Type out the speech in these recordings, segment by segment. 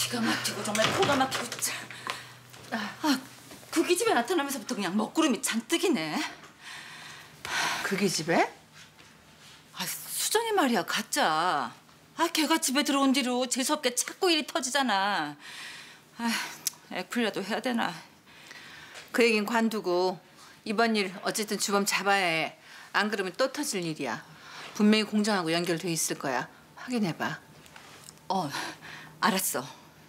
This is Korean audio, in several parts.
기가 막히고 정말 코가 막히고 참. 그 기집애 나타나면서부터 그냥 먹구름이 잔뜩이네. 그 기집애? 수정이 말이야, 가짜. 걔가 집에 들어온 뒤로 재수없게 자꾸 일이 터지잖아. 애플이라도 해야 되나. 그 얘긴 관두고 이번 일 어쨌든 주범 잡아야 해. 안 그러면 또 터질 일이야. 분명히 공장하고 연결돼 있을 거야. 확인해봐. 알았어.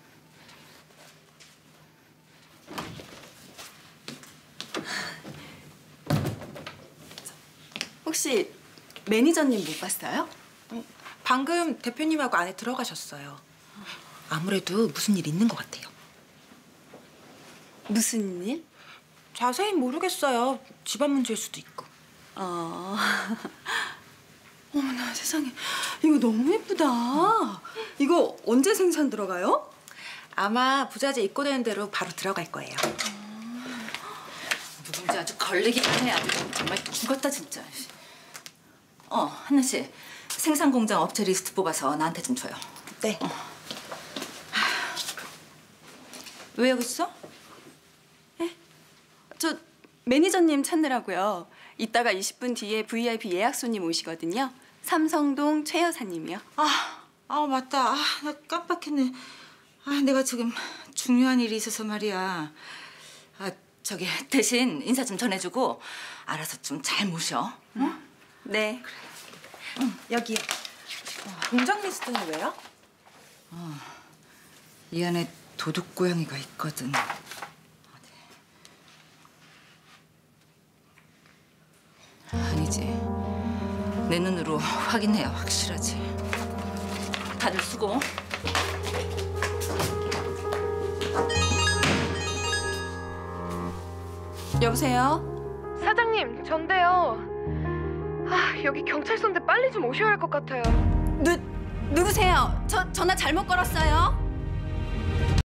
혹시 매니저님 못 봤어요? 방금 대표님하고 안에 들어가셨어요. 아무래도 무슨 일 있는 것 같아요. 무슨 일? 자세히 모르겠어요. 집안 문제일 수도 있고. 어머나 세상에, 이거 너무 예쁘다. 이거 언제 생산 들어가요? 아마 부자재 입고되는 대로 바로 들어갈 거예요. 누군지 아주 걸리기만 해. 아주 정말 죽었다 진짜. 한나 씨, 생산 공장 업체 리스트 뽑아서 나한테 좀 줘요. 네. 왜 여기 있어? 저 매니저님 찾느라고요. 이따가 20분 뒤에 VIP 예약 손님 오시거든요. 삼성동 최 여사님이요. 맞다. 나 깜빡했네. 내가 지금 중요한 일이 있어서 말이야. 저기 대신 인사 좀 전해주고 알아서 좀 잘 모셔. 응? 네. 여기요. 공장 리스트는 왜요? 이 안에 도둑 고양이가 있거든. 아니지. 내 눈으로 확인해야 확실하지. 다들 수고. 여보세요? 사장님, 전데요. 여기 경찰서인데 빨리 좀 오셔야 할 것 같아요. 누구세요? 저 전화 잘못 걸었어요?